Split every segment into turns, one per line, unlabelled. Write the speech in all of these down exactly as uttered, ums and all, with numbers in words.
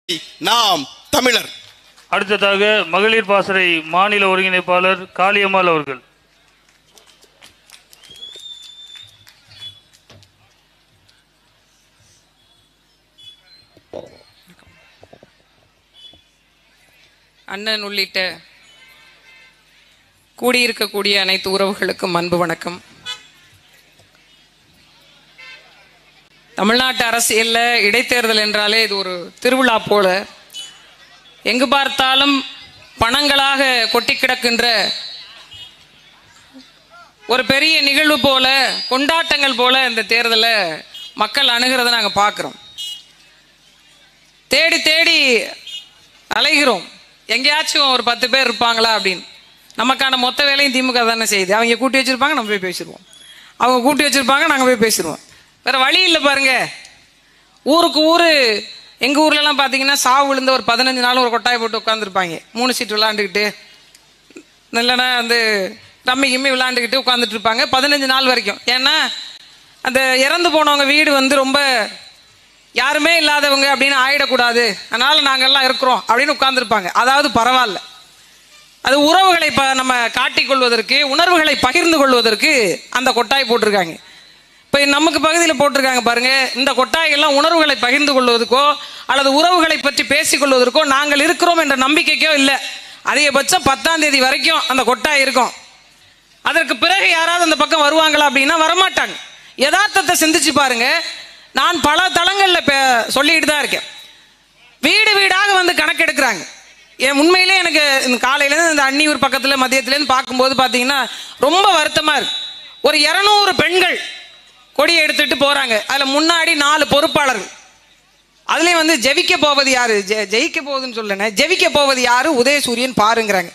நாம் தமிழர்.
அடுத்ததாக மகளிர் பாசறை மாநில ஒருங்கிணைப்பாளர் காளியம்மாள் அவர்கள்.
அண்ணன் உள்ளிட்ட கூடியிருக்கக்கூடிய அனைத்து உறவுகளுக்கும் அன்பு வணக்கம். தமிழ்நாட்டு அரசியலில் இடைத்தேர்தல் என்றாலே இது ஒரு திருவிழா போல, எங்கு பார்த்தாலும் பணங்களாக கொட்டி கிடக்கின்ற ஒரு பெரிய நிகழ்வு போல, கொண்டாட்டங்கள் போல இந்த தேர்தலை மக்கள் அணுகிறத நாங்கள் பார்க்குறோம். தேடி தேடி அலைகிறோம், எங்கேயாச்சும் ஒரு பத்து பேர் இருப்பாங்களா அப்படின்னு. நமக்கான மொத்த வேலையும் திமுக தானே செய்யுது. அவங்க கூட்டி வச்சுருப்பாங்க, நம்ம போய் பேசிடுவோம். அவங்க கூட்டி வச்சுருப்பாங்க, நாங்கள் போய் பேசிடுவோம். வேறு வழி இல்லை பாருங்க. ஊருக்கு ஊர், எங்கள் ஊர்லலாம் பார்த்தீங்கன்னா சாவு விழுந்த ஒரு பதினஞ்சு நாள் ஒரு கொட்டாயை போட்டு உட்காந்துருப்பாங்க. மூணு சீட்டு விளாண்டுக்கிட்டு, இல்லைன்னா வந்து ரம்மி கிம்மி விளாண்டுக்கிட்டு உட்காந்துட்டு இருப்பாங்க பதினஞ்சு நாள் வரைக்கும். ஏன்னா அந்த இறந்து போனவங்க வீடு வந்து ரொம்ப யாருமே இல்லாதவங்க அப்படின்னு ஆயிடக்கூடாது, அதனால் நாங்கள்லாம் இருக்கிறோம் அப்படின்னு உட்காந்துருப்பாங்க. அதாவது பரவாயில்ல, அது உறவுகளை ப நம்ம காட்டிக்கொள்வதற்கு, உணர்வுகளை பகிர்ந்து கொள்வதற்கு அந்த கொட்டாய் போட்டிருக்காங்க. இப்போ நமக்கு பகுதியில் போட்டிருக்காங்க பாருங்க, இந்த கொட்டாயெல்லாம் உணர்வுகளை பகிர்ந்து கொள்வதற்கோ அல்லது உறவுகளை பற்றி பேசிக்கொள்வதற்கோ நாங்கள் இருக்கிறோம் என்ற நம்பிக்கைக்கோ இல்லை. அதிகபட்சம் பத்தாம் தேதி வரைக்கும் அந்த கொட்டாய் இருக்கும். அதற்கு பிறகு யாராவது அந்த பக்கம் வருவாங்களா அப்படின்னா வரமாட்டாங்க. யதார்த்தத்தை சிந்திச்சு பாருங்க. நான் பல தளங்களில் சொல்லிட்டு தான் இருக்கேன். வீடு வீடாக வந்து கணக்கெடுக்கிறாங்க. என் உண்மையிலே எனக்கு இந்த காலையிலேருந்து இந்த அன்னியூர் பக்கத்தில் மதியத்துலேருந்து பார்க்கும்போது பார்த்தீங்கன்னா ரொம்ப வருத்தமாக இருக்கு. ஒரு இரநூறு பெண்கள் கொடியை எடுத்துட்டு போகிறாங்க. அதில் முன்னாடி நாலு பொறுப்பாளர்கள். அதுலேயும் வந்து ஜெயிக்க போவது யாரு, ஜெ ஜெயிக்க போகுதுன்னு சொல்லணே, ஜெயிக்க போவது யாரு, உதயசூரியன் பாருங்கிறாங்க.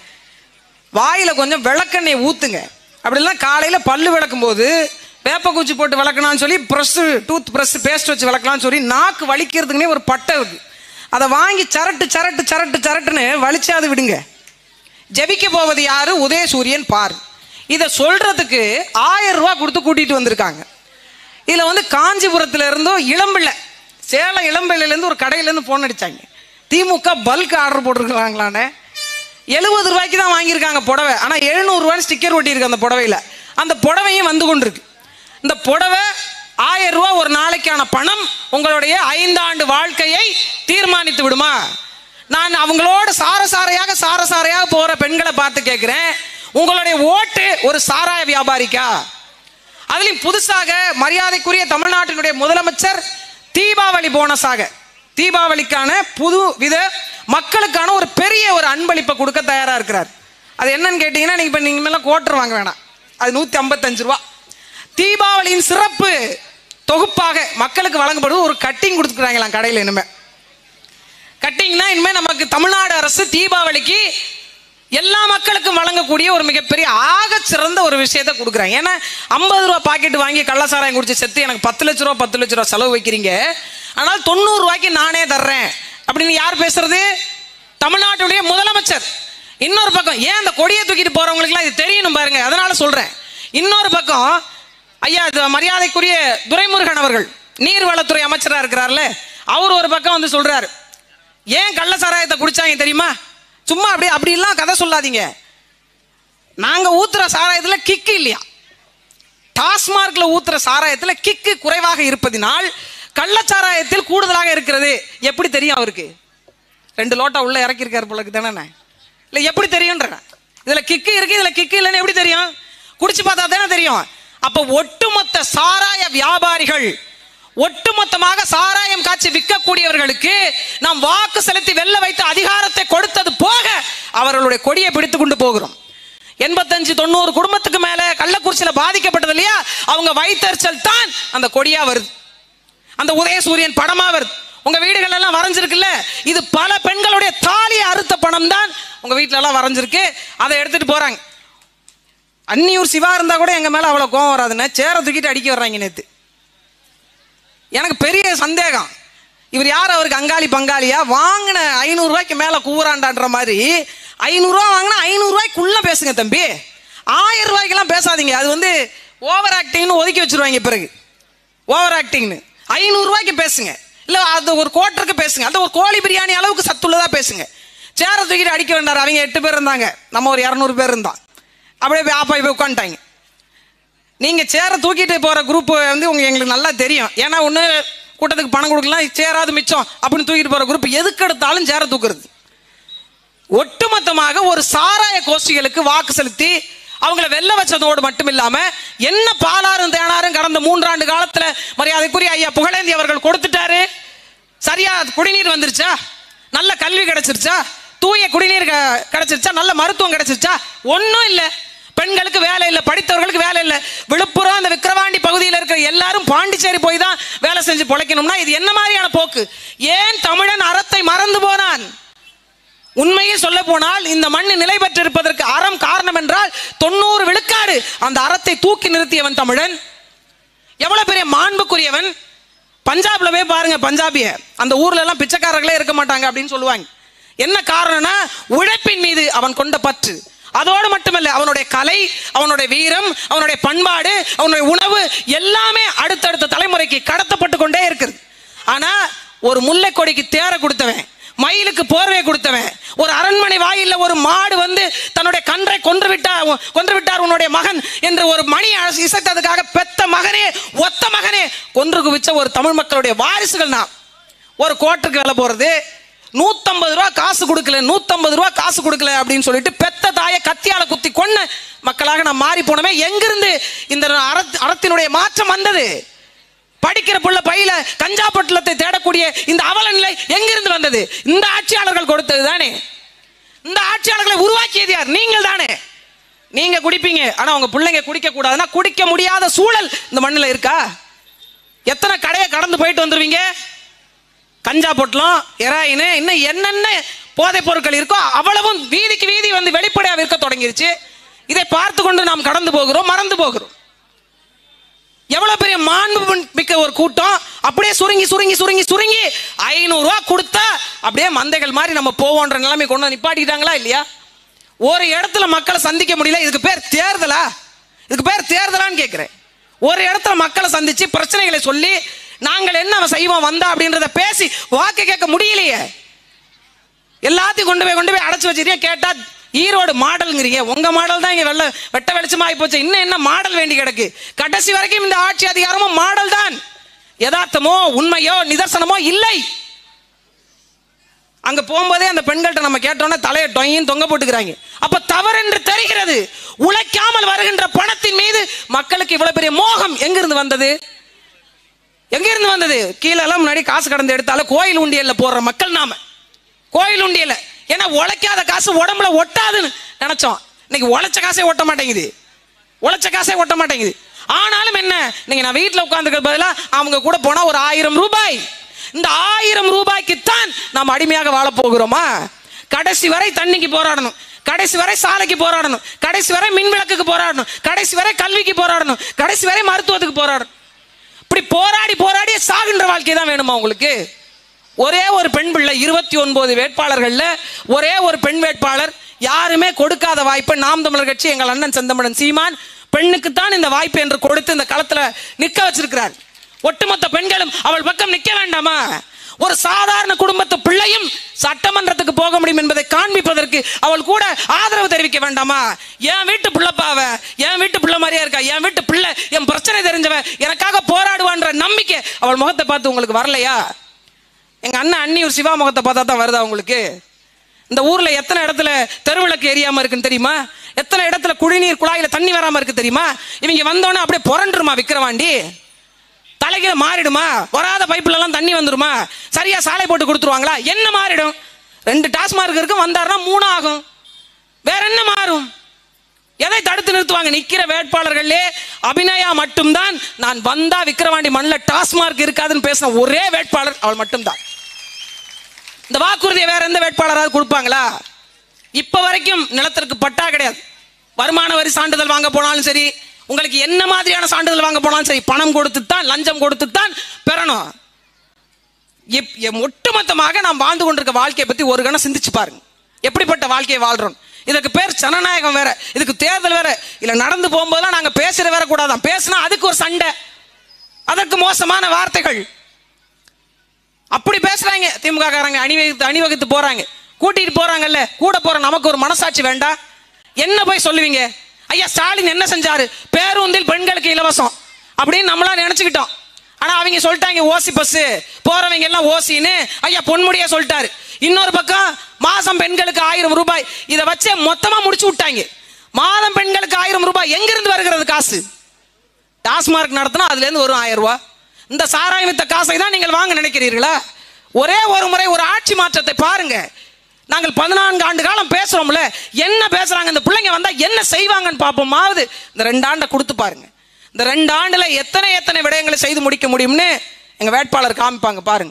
வாயில் கொஞ்சம் விளக்கெண்ணெய் ஊற்றுங்க. அப்படிலாம் காலையில் பல்லு விளக்கும் போது வேப்பக்குச்சி போட்டு விளக்கலாம்னு சொல்லி ப்ரெஸ்ஸு டூத் ப்ரெஸ் பேஸ்ட் வச்சு விளக்கலாம்னு சொல்லி நாக்கு வலிக்கிறதுக்குனே ஒரு பட்டை இருக்குது. அதை வாங்கி சரட்டு சரட்டு சரட்டு சரட்டுன்னு வலிச்சாது விடுங்க. ஜெபிக்க போவது யாரு, உதயசூரியன் பார். இதை சொல்றதுக்கு ஆயிரம் ரூபா கொடுத்து கூட்டிட்டு வந்திருக்காங்க. இதில் வந்து காஞ்சிபுரத்துல இருந்தும் இளம்பிள்ளை, சேலம் இளம்பிள்ளையிலேருந்து ஒரு கடையிலேருந்து ஃபோன் அடித்தாங்க. திமுக பல்க் ஆர்டர் போட்டிருக்காங்களான்னு எழுபது ரூபாய்க்கு தான் வாங்கியிருக்காங்க புடவை. ஆனால் எழுநூறுரூவான்னு ஸ்டிக்கர் ஒட்டியிருக்கு அந்த புடவையில். அந்த புடவையும் வந்து கொண்டிருக்கு. இந்த புடவை ஆயிரம் ரூபா ஒரு நாளைக்கான பணம் உங்களுடைய ஐந்தாண்டு வாழ்க்கையை தீர்மானித்து விடுமா? நான் அவங்களோட சாரசாரையாக சாரசாரையாக போற பெண்களை பார்த்து கேட்கிறேன், உங்களுடைய ஓட்டு ஒரு சாராய வியாபாரிக்கா? அதுலயும் புதுசாக மரியாதைக்குரிய தமிழ்நாட்டினுடைய முதலமைச்சர் தீபாவளி போனஸாக, தீபாவளிக்கான புது வித மக்களுக்கான ஒரு பெரிய ஒரு அன்பளிப்பை கொடுக்க தயாரா இருக்கிறார். அது என்னன்னு கேட்டீங்கன்னா, நீங்க இப்ப நீங்க மேல கோட்டர் வாங்க வேணாம், அது நூத்தி ஐம்பத்தஞ்சு ரூபா. தீபாவளியின் சிறப்பு தொகுப்பாக மக்களுக்கு வழங்கப்படுவது ஒரு கட்டிங் கொடுத்துக்கிறாங்களாம் கடையில். இனிமே கட்டிங்னா இனிமே நமக்கு தமிழ்நாடு அரசு தீபாவளிக்கு எல்லா மக்களுக்கும் வழங்கக்கூடிய ஒரு மிகப்பெரிய ஆக சிறந்த ஒரு விஷயத்தை கொடுக்குறாங்க. ஏன்னா ஐம்பது ரூபா பாக்கெட் வாங்கி கள்ளசாராயம் குடிச்சு செத்து எனக்கு பத்து லட்ச ரூபா பத்து லட்ச ரூபா செலவு வைக்கிறீங்க, ஆனால் தொண்ணூறு ரூபாய்க்கு நானே தர்றேன் அப்படின்னு யார் பேசுறது? தமிழ்நாட்டுடைய முதலமைச்சர். இன்னொரு பக்கம் ஏன் அந்த கொடியை தூக்கிட்டு போறவங்களுக்குலாம் இது தெரியணும் பாருங்க, அதனால சொல்றேன். இன்னொரு பக்கம் ஐயா மரியாதைக்குரிய துரைமுருகன் அவர்கள் நீர்வளத்துறை அமைச்சராக இருக்கிறார்ல, அவர் ஒரு பக்கம் வந்து சொல்றாரு, ஏன் கள்ள சாராயத்தை குடிச்சாங்க தெரியுமா? சும்மா அப்படி அப்படிலாம் கதை சொல்லாதீங்க, நாங்க ஊத்துற சாராயத்துல கிக்கு இல்லையா, டாஸ்மார்க்ல ஊத்துற சாராயத்துல கிக்கு குறைவாக இருப்பதினால் கள்ளச்சாராயத்தில் கூடுதலாக இருக்கிறது. எப்படி தெரியும் அவருக்கு? ரெண்டு லோட்டா உள்ள இறக்கி இருக்காரு போல தானே, இல்ல எப்படி தெரியும்ன்ற? இதுல கிக்கு இருக்கு, இதுல கிக்கு இல்லைன்னு எப்படி தெரியும்? குடிச்சு பார்த்தா தானே தெரியும். அப்ப ஒட்டுமொத்த சாராய வியாபாரிகள், ஒட்டுமொத்தமாக சாராயம் காட்சி விற்கக்கூடியவர்களுக்கு நாம் வாக்கு செலுத்தி வெல்ல வைத்த அதிகாரத்தை கொடுத்தது போக அவர்களுடைய கொடியை பிடித்து கொண்டு போகிறோம். எண்பத்தஞ்சு தொண்ணூறு குடும்பத்துக்கு மேல கள்ளக்குறிச்சியில பாதிக்கப்பட்டது இல்லையா, அவங்க வைத்தறிச்சல் தான் அந்த கொடியா வருது, அந்த உதயசூரியன் படமா வருது. உங்க வீடுகள் எல்லாம் வரைஞ்சிருக்குல்ல, இது பல பெண்களுடைய தாலியை அறுத்த பணம் தான் உங்க வீட்டுல எல்லாம் வரைஞ்சிருக்கு. அதை எடுத்துட்டு போறாங்க. அன்னியூர் சிவா இருந்தா கூட எங்க மேல அவ்வளவு கோவம் வராதுன்னு சேர தூக்கிட்டு அடிக்க வர்றாங்க. நேத்து எனக்கு பெரிய சந்தேகம், இவர் யார், அவருக்கு அங்காளி பங்காளியா? வாங்கின ஐநூறு ரூபாய்க்கு மேல கூறாண்டான்ற மாதிரி ஐநூறு ரூபாய் வாங்கினா ஐநூறு ரூபாய்க்குள்ள பேசுங்க தம்பி, ஆயிரம் ரூபாய்க்கெல்லாம் பேசாதீங்க. அது வந்து ஓவர் ஆக்டிங்னு ஒதுக்கி வச்சிருவாங்க. பிறகு ஓவர் ஆக்டிங்னு ஐநூறு ரூபாய்க்கு பேசுங்க. இல்லை அது ஒரு கோட்டருக்கு பேசுங்க, அது ஒரு கோழி பிரியாணி அளவுக்கு சத்துள்ளதாக பேசுங்க. சேரை தூக்கிட்டு அடிக்க வேண்டாம். அவங்க எட்டு பேர் இருந்தாங்க, நம்ம ஒரு இரநூறு பேர் இருந்தான். அப்படியே போய் ஆப்பா போய் உட்காந்துட்டாங்க. நீங்கள் சேரை தூக்கிட்டு போகிற குரூப் வந்து உங்க எங்களுக்கு நல்லா தெரியும். ஏன்னா ஒன்று கூட்டத்துக்கு பணம் கொடுக்கலாம், சேராது மிச்சம் அப்படின்னு தூக்கிட்டு போகிற குரூப் எதுக்கு எடுத்தாலும் சேரை தூக்குறது. ஒட்டுமொத்தமாக ஒரு சாராய கோஷ்டிகளுக்கு வாக்கு செலுத்தி அவங்களை வெல்ல வச்சதோடு மட்டும் இல்லாம என்ன பாலாரும் தேனாரும் கடந்த மூன்றாண்டு காலத்துல மரியாதைக்குரிய ஐயா புகழேந்தி அவர்கள் கொடுத்துட்டாரு. சரியா குடிநீர் வந்துருச்சா, நல்ல கல்வி கிடைச்சிருச்சா, தூய குடிநீர் கிடைச்சிருச்சா, நல்ல மருத்துவம் கிடைச்சிருச்சா? ஒன்றும் இல்லை. பெண்களுக்கு வேலை இல்லை, படித்தவர்களுக்கு வேலை இல்லை. விழுப்புரம் அந்த விக்கிரவாண்டி பகுதியில் இருக்கிற எல்லாரும் பாண்டிச்சேரி போய் தான் வேலை செஞ்சு பொழைக்கணும்னா இது என்ன மாதிரியான போக்கு? ஏன் தமிழன் அறத்தை மறந்து போனான்? உண்மையை சொல்ல போனால் இந்த மண் நிலை பெற்றிருப்பதற்கு அறம் காரணம் என்றால் தொண்ணூறு விழுக்காடு அந்த அறத்தை தூக்கி நிறுத்தியவன் தமிழன். எவ்வளவு பெரிய மாண்புக்குரியவன். பஞ்சாப்ல போய் பாருங்க, பஞ்சாபிய அந்த ஊர்ல எல்லாம் பிச்சைக்காரர்களே இருக்க மாட்டாங்க அப்படின்னு சொல்லுவாங்க. என்ன காரணம்னா உழைப்பின் மீது அவன் கொண்ட பற்று. அதோடு மட்டுமல்ல, அவனுடைய கலை, அவனுடைய வீரம், அவனுடைய பண்பாடு, அவனுடைய உணவு எல்லாமே அடுத்தடுத்த தலைமுறைக்கு கடத்தப்பட்டு கொண்டே இருக்குது. ஆனா ஒரு முல்லை கொடிக்கு தேர கொடுத்தவன், மயிலுக்கு போர்வை கொடுத்தவன், ஒரு அரண்மனை வாயில ஒரு மாடு வந்து தன்னுடைய கன்றை கொன்று விட்டார் கொன்று விட்டார் உன்னுடைய மகன் என்று ஒரு மணி இசைத்ததுக்காக பெத்த மகனே ஒத்த மகனே கொன்று குவிச்ச ஒரு தமிழ் மக்களுடைய வாரிசுகள் நாம். ஒரு கோட்டுக்கு வேலை போறது, நூத்தம்பது ரூபா காசு கொடுக்கல நூத்தம்பது ரூபா காசு கொடுக்கல அப்படின்னு சொல்லிட்டு பெத்த தாயை கத்தியால குத்தி கொன்ன மக்களாக நாம் மாறி போனோமே. எங்கிருந்து இந்த அறத்தினுடைய மாற்றம் வந்தது? படிக்கிற புள்ள பையில கஞ்சா பொட்டலத்தை தேடக்கூடிய இந்த அவல நிலை எங்கிருந்து வந்தது? இந்த ஆட்சியாளர்கள் கொடுத்தது தானே. இந்த ஆட்சியாளர்களை உருவாக்கியது யார்? நீங்கள் தானே. நீங்க குடிப்பீங்க, ஆனா உங்க பிள்ளைங்க குடிக்க கூடாதுன்னா குடிக்க முடியாத சூழல் இந்த மண்ணில் இருக்கா? எத்தனை கடையை கடந்து போயிட்டு வந்துருவீங்க? கஞ்சா பொட்டலம், ஹெராயின், இன்னும் என்னென்ன போதைப் பொருட்கள் இருக்கோ அவ்வளவும் வீதிக்கு வீதி வந்து வெளிப்படையாக விற்க தொடங்கிருச்சு. இதை பார்த்து கொண்டு நாம் கடந்து போகிறோம், மறந்து போகிறோம். எவ்வளவு பெரிய மாண்பு மிக்க ஒரு கூட்டம் அப்படியே சுருங்கி சுருங்கி சுருங்கி சுருங்கி ஐநூறு ரூபா கொடுத்தா அப்படியே மந்தைகள் மாதிரி நம்ம போவோன்ற நிலைமை கொண்டு வந்து நிப்பாட்டிட்டாங்களா இல்லையா? ஒரு இடத்துல மக்களை சந்திக்க முடியல. இதுக்கு பேர் தேர்தலா? இதுக்கு பேர் தேர்தலான்னு கேட்கிறேன். ஒரு இடத்துல மக்களை சந்திச்சு பிரச்சனைகளை சொல்லி நாங்கள் என்ன செய்வோம் வந்தா அப்படின்றத பேசி வாக்கு கேட்க முடியலையே. எல்லாத்தையும் கொண்டு போய் கொண்டு போய் அடைச்சு வச்சிருக்கீங்க. கேட்டா ஈரோடு மாடல்ங்கிறீங்க. உங்க மாடல் தான் இங்க வெள்ள வெட்ட வெளிச்சமா ஆகி போச்சு. இன்னும் என்ன மாடல் வேண்டி கிடக்கு? கடைசி வரைக்கும் இந்த ஆட்சி அதிகாரமும் மாடல் தான். யதார்த்தமோ உண்மையோ நிதர்சனமோ இல்லை. அங்க போகும்போதே அந்த பெண்கள்கிட்ட நம்ம கேட்டோம்னா தலையை டொயின் தொங்க போட்டுக்கிறாங்க. அப்ப தவறு என்று தெரிகிறது. உழைக்காமல் வருகின்ற பணத்தின் மீது மக்களுக்கு இவ்வளவு பெரிய மோகம் எங்கிருந்து வந்தது? எங்கிருந்து வந்தது? கீழே எல்லாம் முன்னாடி காசு கடந்து எடுத்தாலும் கோயில் உண்டியல்ல போடுற மக்கள் நாம. கோயில் உண்டியல ஏன்னா உழைக்காத காசு உடம்புல ஒட்டாதுன்னு நினைச்சோம். இன்னைக்கு உழைச்ச காசே ஒட்ட மாட்டேங்குது. உழைச்ச காசே ஒட்ட மாட்டேங்குது. ஆனாலும் என்ன, நீங்க நான் வீட்டில் உட்கார்ந்துக்க பதிலா அவங்க கூட போனா ஒரு ஆயிரம் ரூபாய். இந்த ஆயிரம் ரூபாய்க்குத்தான் நாம் அடிமையாக வாழ போகிறோமா? கடைசி வரை தண்ணிக்கு போராடணும், கடைசி வரை சாலைக்கு போராடணும், கடைசி வரை மின் விளக்குக்கு போராடணும், கடைசி வரை கல்விக்கு போராடணும், கடைசி வரை மருத்துவத்துக்கு போராடணும். இப்படி போராடி போராடி சாகின்ற வாழ்க்கை தான் வேணுமா உங்களுக்கு? ஒரே ஒரு பெண் பிள்ளை, இருபத்தி ஒன்பது வேட்பாளர்கள்ல ஒரே ஒரு பெண் வேட்பாளர். யாருமே கொடுக்காத வாய்ப்பை நாம் தமிழர் கட்சி எங்கள் அண்ணன் செந்தமிழன் சீமான் பெண்ணுக்குத்தான் இந்த வாய்ப்பு என்று கொடுத்து இந்த களத்துல நிற்க வச்சிருக்கிறார். ஒட்டுமொத்த பெண்களும் அவள் பக்கம் நிற்க வேண்டாமா? ஒரு சாதாரண குடும்பத்து பிள்ளையும் சட்டமன்றத்துக்கு போக முடியும் என்பதை காண்பிப்பதற்கு அவள் கூட ஆதரவு தெரிவிக்க வேண்டாமா? என் வீட்டு பிள்ளைப்பாவ, என் வீட்டு பிள்ளை மாதிரியா இருக்கா, என் வீட்டு பிள்ளை, என் பிரச்சனை தெரிஞ்சவ, எனக்காக போராடுவான்ற நம்பிக்கை அவள் முகத்தை பார்த்து உங்களுக்கு வரலையா? எங்க அண்ணன் அண்ணியூர் சிவா முகத்தை பார்த்தா தான் வருதா உங்களுக்கு? இந்த ஊர்ல எத்தனை இடத்துல தெருவிளக்கு எரியாம இருக்குன்னு தெரியுமா? எத்தனை இடத்துல குடிநீர் குழாயில தண்ணி வராம இருக்கு தெரியுமா? இவங்க வந்தோன்னே அப்படியே புரண்டுருமா விக்கிரவாண்டி? தலைகீழ மாறிடுமா? வராத பைப்புல எல்லாம் தண்ணி வந்துருமா? சரியா சாலை போட்டு கொடுத்துருவாங்களா? என்ன மாறிடும்? ரெண்டு டாஸ்மார்க் இருக்கு, வந்தாருன்னா மூணு ஆகும். வேற என்ன மாறும்? எதை தடுத்து நிறுத்துவாங்க? நிக்கிற வேட்பாளர்களே அபிநயா மட்டும்தான் நான் வந்தா விக்கிரவாண்டி மண்ணில் டாஸ்மார்க் இருக்காதுன்னு பேசின ஒரே வேட்பாளர் அவள் மட்டும்தான். இந்த வாக்குறுதியை வேற எந்த வேட்பாளராவது கொடுப்பாங்களா? இப்ப வரைக்கும் நிலத்திற்கு பட்டா கிடையாது. வருமான வரி சான்றிதழ் வாங்க போனாலும் சரி, உங்களுக்கு என்ன மாதிரியான சான்றிதழ் வாங்க போனாலும் சரி, பணம் கொடுத்துத்தான், லஞ்சம் கொடுத்துத்தான் பெறணும். ஒட்டுமொத்தமாக நாம் வாழ்ந்து கொண்டிருக்க வாழ்க்கையை பத்தி ஒரு கணம் சிந்திச்சு பாருங்க. எப்படிப்பட்ட வாழ்க்கையை வாழ்றோம்? இதுக்கு பேர் ஜனநாயகம் வேற, இதுக்கு தேர்தல் வேற. இல்ல நடந்து போகும்போதெல்லாம் நாங்க பேசுற வேற கூடாதான். பேசினா அதுக்கு ஒரு சண்டை, அதற்கு மோசமான வார்த்தைகள். அப்படி பேசுறாங்க திமுக காரங்க. அணிவகுத்து அணிவகுத்து போறாங்க, கூட்டிட்டு போறாங்கல்ல, கூட போற நமக்கு ஒரு மனசாட்சி வேண்டாம்? என்ன போய் சொல்லுவீங்க? ஐயா ஸ்டாலின் என்ன செஞ்சாரு, பேருந்தில் பெண்களுக்கு இலவசம் அப்படின்னு நம்மளா நினைச்சுக்கிட்டோம். ஆனா அவங்க சொல்லிட்டாங்க ஓசி பஸ், போறவங்க எல்லாம் ஓசின்னு ஐயா பொன்முடியா சொல்லிட்டாரு. இன்னொரு பக்கம் மாசம் பெண்களுக்கு ஆயிரம் ரூபாய், இதை வச்சு மொத்தமா முடிச்சு விட்டாங்க. மாதம் பெண்களுக்கு ஆயிரம் ரூபாய் எங்கிருந்து வருகிறது காசு? டாஸ்மார்க் நடத்தினா அதுல இருந்து வரும் ஆயிரம் ரூபாய். இந்த சாராயம் வித்த காசை தான் நீங்கள் வாங்க நினைக்கிறீர்களா? ஒரே ஒரு முறை ஒரு ஆட்சி மாற்றத்தை பாருங்க. நாங்கள் பதினான்கு ஆண்டு காலம் பேசுறோம்ல, என்ன பேசுறாங்க இந்த பிள்ளைங்க வந்தா என்ன செய்வாங்கன்னு பார்ப்போமாவது. இந்த ரெண்டு ஆண்டை கொடுத்து பாருங்க. இந்த ரெண்டு ஆண்டுல எத்தனை எத்தனை விடயங்களை செய்து முடிக்க முடியும்னு எங்க வேட்பாளர் காமிப்பாங்க பாருங்க.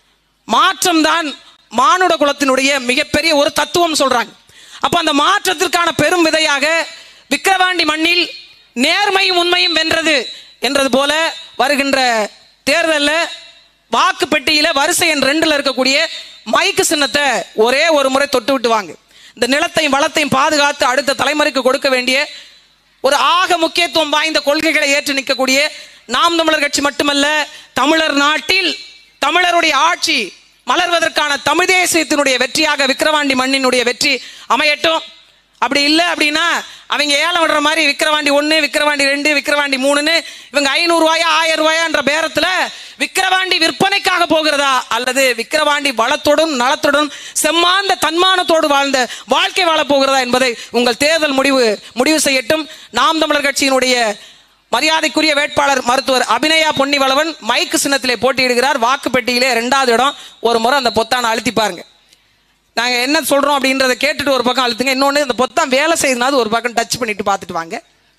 மாற்றம் தான் மானுட குலத்தினுடைய மிகப்பெரிய ஒரு தத்துவம் சொல்றாங்க. அப்ப அந்த மாற்றத்திற்கான பெரும் விதையாக விக்கிரவாண்டி மண்ணில் நேர்மையும் உண்மையும் வென்றது என்றது போல வருகின்ற தேர்தலில் வாக்கு பெட்டியில வரிசை எண் ரெண்டுல இருக்கக்கூடிய மைக்கு சின்னத்தை ஒரே ஒரு முறை தொட்டு விட்டு வாங்க. இந்த நிலத்தையும் வளத்தையும் பாதுகாத்து அடுத்த தலைமுறைக்கு கொடுக்க வேண்டிய ஒரு ஆக முக்கியத்துவம் வாய்ந்த கொள்கைகளை ஏற்று நிற்கக்கூடிய நாம் தமிழர் கட்சி மட்டுமல்ல, தமிழர் நாட்டில் தமிழருடைய ஆட்சி மலர்வதற்கான தமிழ் தேசியத்தினுடைய வெற்றியாக விக்கிரவாண்டி மண்ணினுடைய வெற்றி அமையட்டும். அப்படி இல்லை அப்படின்னா அவங்க ஏலம் விடுற மாதிரி விக்கிரவாண்டி ஒன்று, விக்கிரவாண்டி ரெண்டு, விக்கிரவாண்டி மூணுன்னு இவங்க ஐநூறு ரூபாயா ஆயிரம் ரூபாயான்ற பேரத்தில் விக்கிரவாண்டி விற்பனைக்காக போகிறதா அல்லது விக்கிரவாண்டி வளத்துடன் நலத்துடன் செம்மாந்த தன்மானத்தோடு வாழ்ந்த வாழ்க்கை வாழ போகிறதா என்பதை உங்கள் தேர்தல் முடிவு முடிவு செய்யட்டும். நாம் தமிழர் கட்சியினுடைய மரியாதைக்குரிய வேட்பாளர் மருத்துவர் அபிநயா பொன்னிவளவன் மைக்கு சின்னத்திலே போட்டியிடுகிறார். வாக்குப்பெட்டியிலே இரண்டாவது இடம். ஒரு முறை அந்த பொத்தானை அழுத்தி பாருங்க. நாங்க என்ன சொல்றோம் அப்படின்றத கேட்டுட்டு ஒரு பக்கம் அழுத்துங்க. இன்னொன்று, இந்த பொத்தான் வேலை செய்யுதுனாது ஒரு பக்கம் டச் பண்ணிட்டு பார்த்துட்டு வாங்க.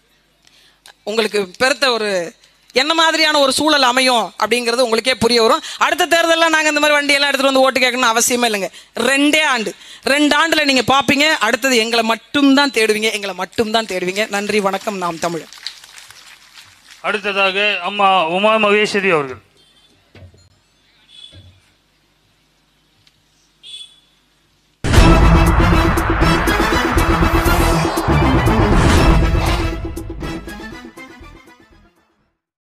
உங்களுக்கு பெருத்த ஒரு என்ன மாதிரியான ஒரு சூழல் அமையும் அப்படிங்கிறது உங்களுக்கே புரிய வரும். அடுத்த தேர்தலில் நாங்கள் இந்த மாதிரி வண்டியெல்லாம் எடுத்துட்டு வந்து ஓட்டு கேட்கணும்னு அவசியமே இல்லைங்க. ரெண்டே ஆண்டு ரெண்டு ஆண்டுல நீங்க பார்ப்பீங்க. அடுத்தது எங்களை மட்டும்தான் தேடுவீங்க, எங்களை மட்டும்தான் தேடுவீங்க. நன்றி, வணக்கம். நாம் தமிழர்.
அடுத்ததாக அம்மா உமா மகேஸ்வரி அவர்கள்.